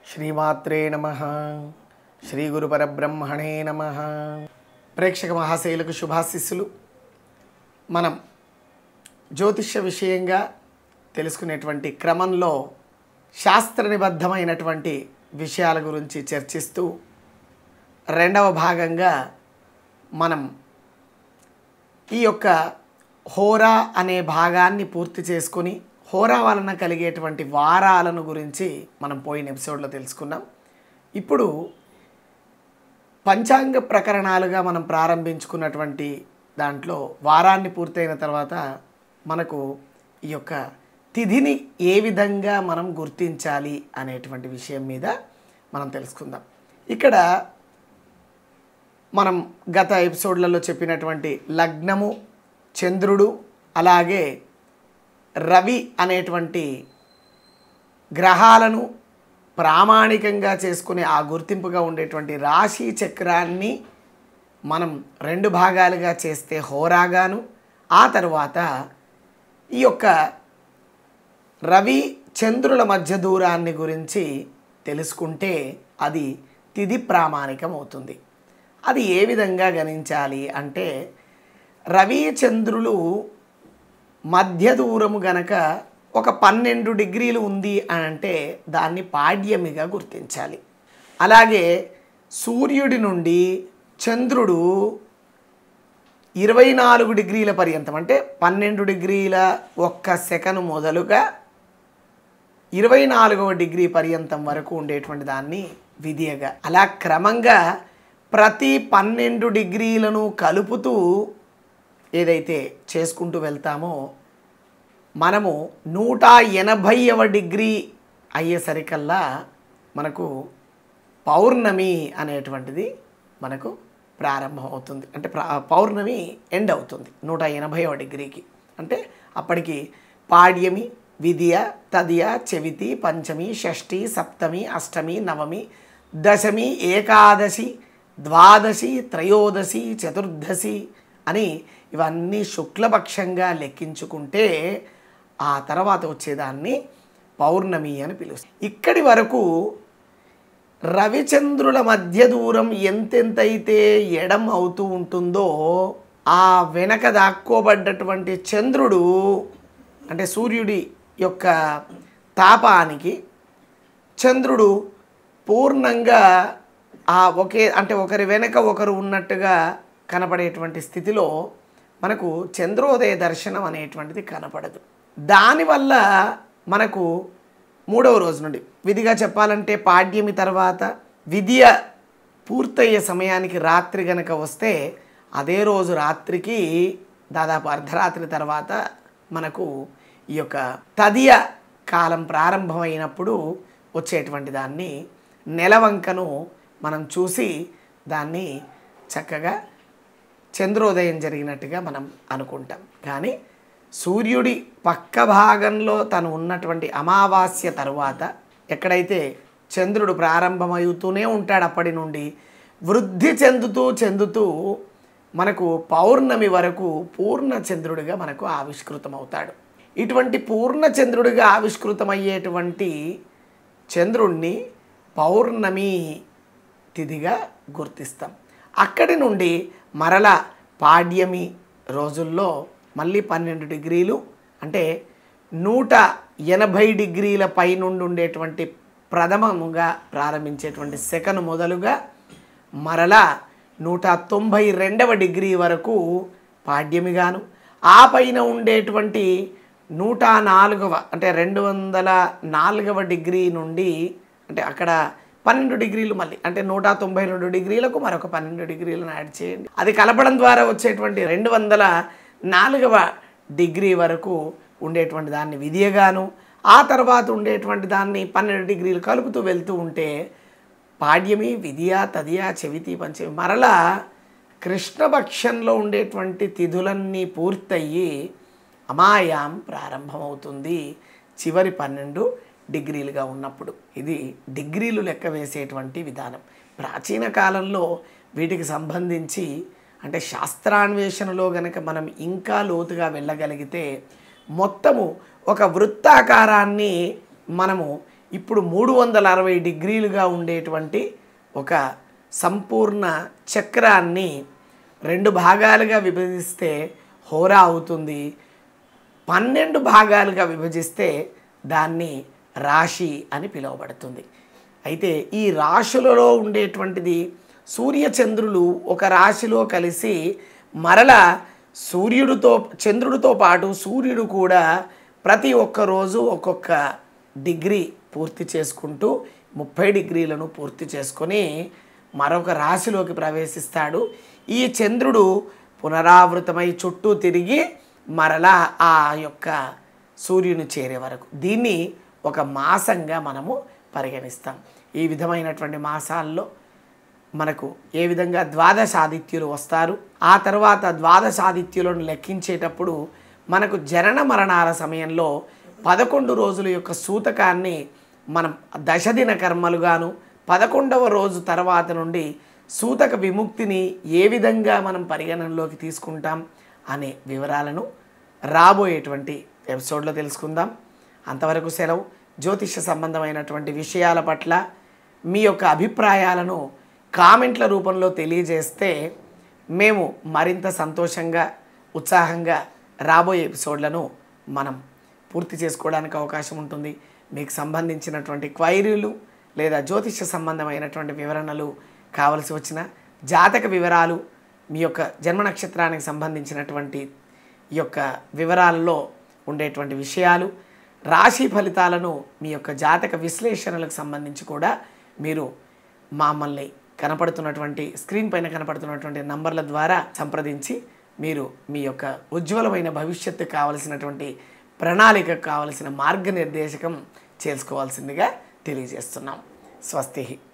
శ్రీమాత్రే నమః. శ్రీ గురు పరబ్రహ్మణే నమః. ప్రేక్షక మహాశయులకు శుభాశిస్సులు. మనం జ్యోతిష్య విషయంగా తెలుసుకునేటువంటి క్రమంలో శాస్త్ర నిబద్ధమైనటువంటి విషయాల గురించి చర్చిస్తూ రెండవ భాగంగా మనం ఈ యొక్క హోరా అనే భాగాన్ని పూర్తి చేసుకొని హోరా వలన కలిగేటువంటి వారాలను గురించి మనం పోయిన ఎపిసోడ్లో తెలుసుకున్నాం. ఇప్పుడు పంచాంగ ప్రకరణాలుగా మనం ప్రారంభించుకున్నటువంటి దాంట్లో వారాన్ని పూర్తయిన తర్వాత మనకు ఈ యొక్క తిథిని ఏ విధంగా మనం గుర్తించాలి అనేటువంటి విషయం మీద మనం తెలుసుకుందాం. ఇక్కడ మనం గత ఎపిసోడ్లలో చెప్పినటువంటి లగ్నము, చంద్రుడు, అలాగే రవి అనేటువంటి గ్రహాలను ప్రామాణికంగా చేసుకునే ఆ గుర్తింపుగా ఉండేటువంటి రాశి చక్రాన్ని మనం రెండు భాగాలుగా చేస్తే హోరాగాను, ఆ తర్వాత ఈ యొక్క రవి చంద్రుల మధ్య దూరాన్ని గురించి తెలుసుకుంటే అది తిథి ప్రామాణికం అవుతుంది. అది ఏ విధంగా గణించాలి అంటే రవి చంద్రులు మధ్య దూరము గనక ఒక 12 డిగ్రీలు ఉంది అని అంటే దాన్ని పాడ్యమిగా గుర్తించాలి. అలాగే సూర్యుడి నుండి చంద్రుడు 24 డిగ్రీల పర్యంతం అంటే 12 డిగ్రీల 1 సెకను మొదలుగా 24వ డిగ్రీ పర్యంతం వరకు ఉండేటువంటి దాన్ని విధియగా, అలా క్రమంగా ప్రతి 12 డిగ్రీలను కలుపుతూ ఏదైతే చేసుకుంటూ వెళ్తామో మనము 180వ డిగ్రీ అయ్యేసరికల్లా మనకు పౌర్ణమి అనేటువంటిది మనకు ప్రారంభం అవుతుంది. అంటే పౌర్ణమి ఎండ్ అవుతుంది 180వ డిగ్రీకి. అంటే అప్పటికి పాడ్యమి, విధియ, తదియ, చవితి, పంచమి, షష్ఠి, సప్తమి, అష్టమి, నవమి, దశమి, ఏకాదశి, ద్వాదశి, త్రయోదశి, చతుర్దశి అని ఇవన్నీ శుక్లపక్షంగా లెక్కించుకుంటే ఆ తర్వాత వచ్చేదాన్ని పౌర్ణమి అని పిలుస్తారు. ఇక్కడి వరకు రవిచంద్రుల మధ్య దూరం ఎంతెంతైతే ఎడం అవుతూ ఉంటుందో ఆ వెనక దాక్కోబడ్డటువంటి చంద్రుడు అంటే సూర్యుడి యొక్క తాపానికి చంద్రుడు పూర్ణంగా ఆ ఒకరి వెనక ఒకరు ఉన్నట్టుగా కనపడేటువంటి స్థితిలో మనకు చంద్రోదయ దర్శనం అనేటువంటిది కనపడదు. దానివల్ల మనకు 3వ రోజు నుండి విధిగా చెప్పాలంటే పాడ్యమి తర్వాత విధియ పూర్తయ్యే సమయానికి రాత్రి గనక వస్తే అదే రోజు రాత్రికి దాదాపు అర్ధరాత్రి తర్వాత మనకు ఈ యొక్క తదియ కాలం ప్రారంభమైనప్పుడు వచ్చేటువంటి దాన్ని నెలవంకను మనం చూసి దాన్ని చక్కగా చంద్రోదయం జరిగినట్టుగా మనం అనుకుంటాం. కానీ సూర్యుడి పక్క భాగంలో తను ఉన్నటువంటి అమావాస్య తరువాత ఎక్కడైతే చంద్రుడు ప్రారంభమవుతూనే ఉంటాడు అప్పటి నుండి వృద్ధి చెందుతూ మనకు పౌర్ణమి వరకు పూర్ణ చంద్రుడిగా మనకు ఆవిష్కృతమవుతాడు. ఇటువంటి పూర్ణ చంద్రుడిగా ఆవిష్కృతమయ్యేటువంటి చంద్రుణ్ణి పౌర్ణమి తిథిగా గుర్తిస్తాం. అక్కడి నుండి మరల పాడ్యమి రోజుల్లో మళ్ళీ 12 డిగ్రీలు అంటే 180 డిగ్రీల పై నుండి ఉండేటువంటి ప్రథమముగా ప్రారంభించేటువంటి సెకను మొదలుగా మరలా 192వ డిగ్రీ వరకు పాడ్యమిగాను, ఆ పైన ఉండేటువంటి 104వ అంటే 204వ డిగ్రీ నుండి అంటే అక్కడ 12 డిగ్రీలు మళ్ళీ అంటే 192 డిగ్రీలకు మరొక 12 డిగ్రీలను యాడ్ చేయండి. అది కలపడం ద్వారా వచ్చేటువంటి 204వ డిగ్రీ వరకు ఉండేటువంటి దాన్ని విధియగాను, ఆ తర్వాత ఉండేటువంటి దాన్ని 12 డిగ్రీలు కలుపుతూ వెళ్తూ ఉంటే పాడ్యమి, విధియ, తదియ, చవితి, పంచమి మరలా కృష్ణపక్షంలో ఉండేటువంటి తిథులన్నీ పూర్తయ్యి అమాయాం ప్రారంభమవుతుంది చివరి 12 డిగ్రీలుగా ఉన్నప్పుడు. ఇది డిగ్రీలు లెక్క వేసేటువంటి విధానం. ప్రాచీన కాలంలో వీటికి సంబంధించి అంటే శాస్త్రాన్వేషణలో గనక మనం ఇంకా లోతుగా వెళ్ళగలిగితే మొత్తము ఒక వృత్తాకారాన్ని మనము ఇప్పుడు 360 డిగ్రీలుగా ఉండేటువంటి ఒక సంపూర్ణ చక్రాన్ని 2 భాగాలుగా విభజిస్తే హోరా అవుతుంది. 12 భాగాలుగా విభజిస్తే దాన్ని రాశి అని పిలువబడుతుంది. అయితే ఈ రాశులలో ఉండేటువంటిది సూర్యచంద్రులు ఒక రాశిలో కలిసి మరలా చంద్రుడితో పాటు సూర్యుడు కూడా ప్రతి ఒక్క రోజు ఒక్కొక్క డిగ్రీ పూర్తి చేసుకుంటూ 30 డిగ్రీలను పూర్తి చేసుకొని మరొక రాశిలోకి ప్రవేశిస్తాడు. ఈ చంద్రుడు పునరావృతమై చుట్టూ తిరిగి మరలా ఆ యొక్క సూర్యుని చేరే వరకు దీన్ని ఒక మాసంగా మనము పరిగణిస్తాం. ఈ విధమైనటువంటి మాసాల్లో మనకు ఏ విధంగా ద్వాదశాదిత్యులు వస్తారు, ఆ తర్వాత ద్వాదశాదిత్యులను లెక్కించేటప్పుడు మనకు జనన మరణాల సమయంలో 11 రోజుల యొక్క సూతకాన్ని మనం దశదిన కర్మలుగాను 11వ రోజు తర్వాత నుండి సూతక విముక్తిని ఏ విధంగా మనం పరిగణనలోకి తీసుకుంటాం అనే వివరాలను రాబోయేటువంటి ఎపిసోడ్లో తెలుసుకుందాం. అంతవరకు సెలవు. జ్యోతిష సంబంధమైనటువంటి విషయాల పట్ల మీ యొక్క అభిప్రాయాలను కామెంట్ల రూపంలో తెలియజేస్తే మేము మరింత సంతోషంగా ఉత్సాహంగా రాబోయే ఎపిసోడ్లను మనం పూర్తి చేసుకోవడానికి అవకాశం ఉంటుంది. మీకు సంబంధించినటువంటి క్వైరీలు లేదా జ్యోతిష సంబంధమైనటువంటి వివరణలు కావలసి వచ్చిన జాతక వివరాలు, మీ యొక్క జన్మ నక్షత్రానికి సంబంధించినటువంటి ఈ యొక్క వివరాల్లో ఉండేటువంటి విషయాలు, రాశి ఫలితాలను, మీ యొక్క జాతక విశ్లేషణలకు సంబంధించి కూడా మీరు మమ్మల్ని కనపడుతున్నటువంటి స్క్రీన్ పైన కనపడుతున్నటువంటి నంబర్ల ద్వారా సంప్రదించి మీరు మీ యొక్క ఉజ్వలమైన భవిష్యత్తు కావలసినటువంటి ప్రణాళికకు కావలసిన మార్గనిర్దేశకం చేసుకోవాల్సిందిగా తెలియజేస్తున్నాం. స్వస్తి.